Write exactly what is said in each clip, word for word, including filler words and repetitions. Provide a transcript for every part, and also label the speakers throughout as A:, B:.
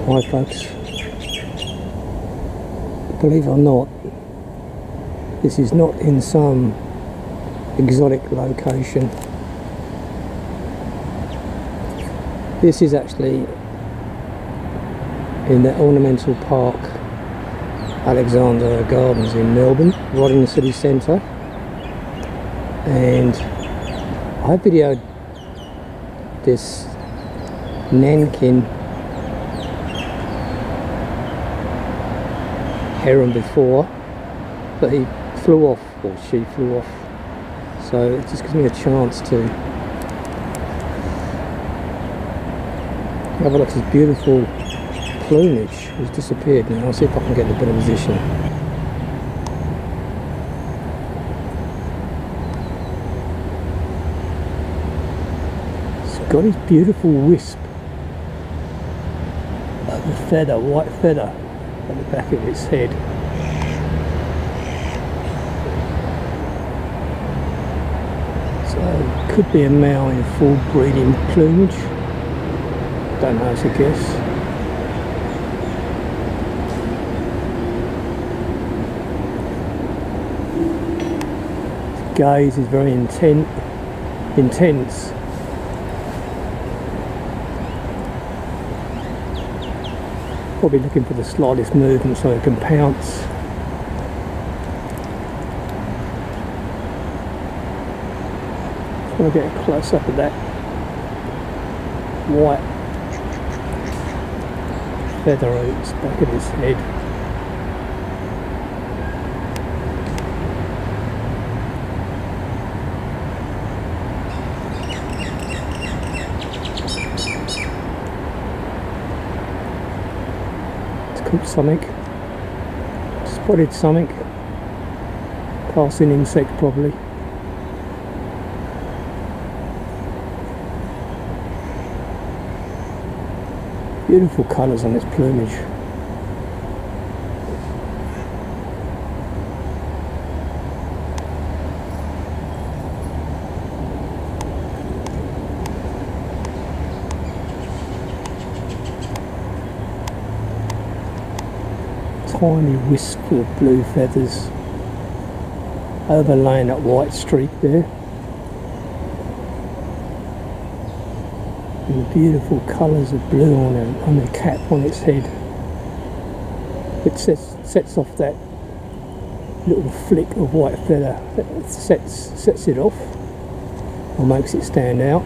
A: Hi folks, believe it or not, this is not in some exotic location. This is actually in the ornamental park Alexandra Gardens in Melbourne, right in the city centre, and I videoed this Nankeen Heron before, but he flew off, or she flew off, so it just gives me a chance to have a look at this beautiful plumage. It's disappeared now. I'll see if I can get in a better position. It's got his beautiful wisp of a feather, white feather at the back of its head. So it could be a male in full breeding plumage. Don't know, it's a guess. His gaze is very intent, intense. Probably looking for the slightest movement so it can pounce. Just want to get a close up of that white feather roots back of his head. It's called something. Spotted something. Passing insect probably. Beautiful colours on this plumage. Tiny wisp of blue feathers overlaying that white streak there. And the beautiful colours of blue on it, on the cap on its head. It sets, sets off that little flick of white feather that sets, sets it off, or makes it stand out.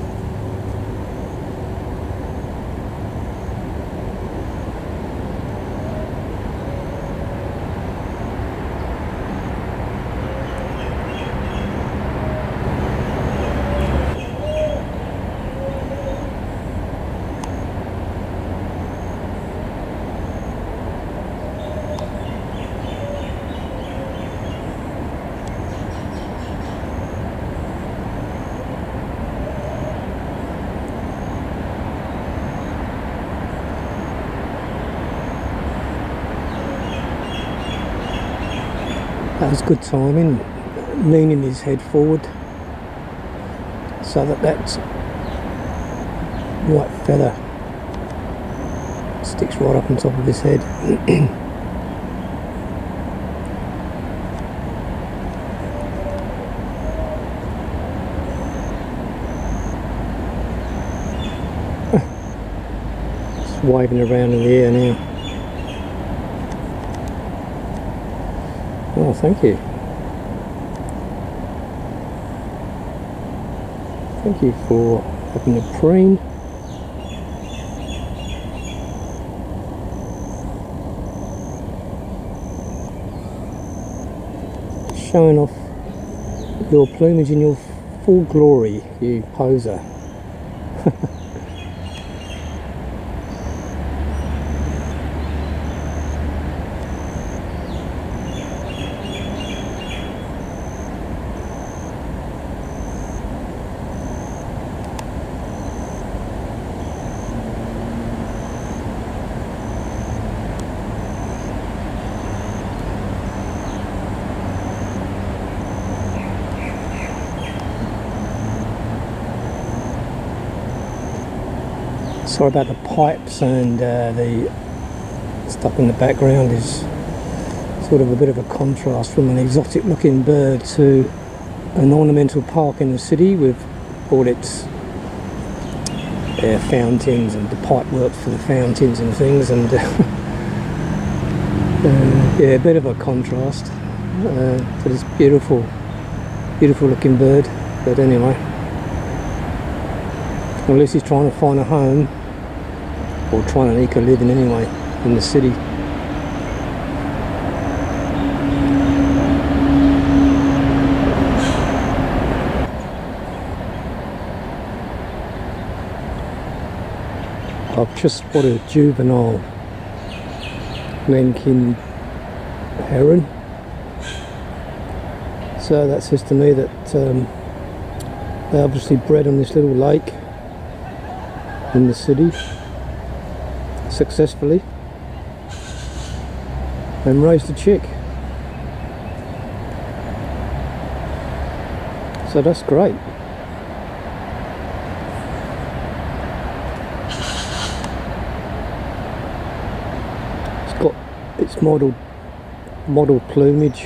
A: That was good timing, leaning his head forward so that that white feather sticks right up on top of his head. Just waving around in the air now. Oh, thank you. Thank you for having a preen. Showing off your plumage in your full glory, you poser. Sorry about the pipes and uh, the stuff in the background is sort of a bit of a contrast from an exotic looking bird to an ornamental park in the city with all its uh, fountains and the pipe work for the fountains and things, and uh, uh, yeah, a bit of a contrast uh, to this beautiful beautiful looking bird. But anyway, unless he's trying to find a home or trying to eke a living anyway in the city. I've just spotted a juvenile Nankeen Heron. So that says to me that um, they obviously bred on this little lake in the city successfully and raised a chick. So that's great. It's got its model model plumage.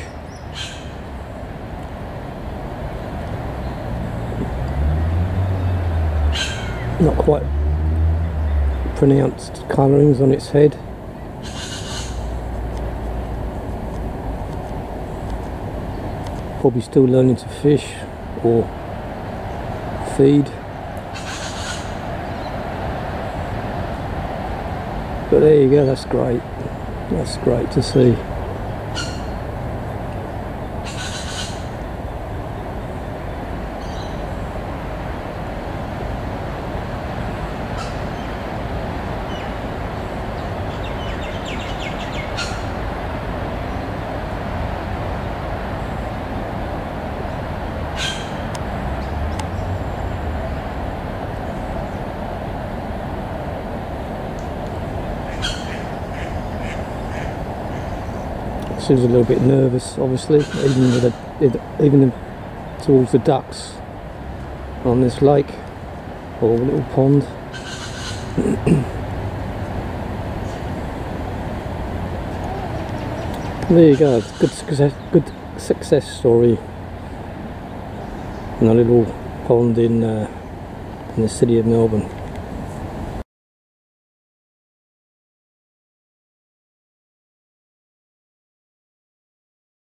A: Not quite pronounced colourings on its head. Probably still learning to fish or feed. But there you go, that's great. That's great to see. She was a little bit nervous, obviously, even with the, even towards the ducks on this lake or little pond. There you go, good success, good success story in a little pond in uh, in the city of Melbourne.